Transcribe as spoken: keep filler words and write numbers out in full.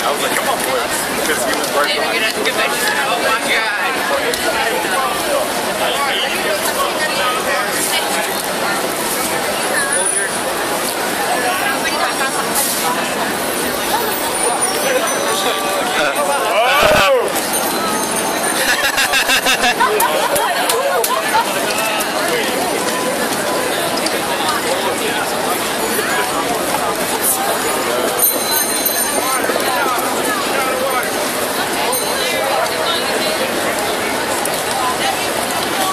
I was like, come on, boy. Because he was working on it.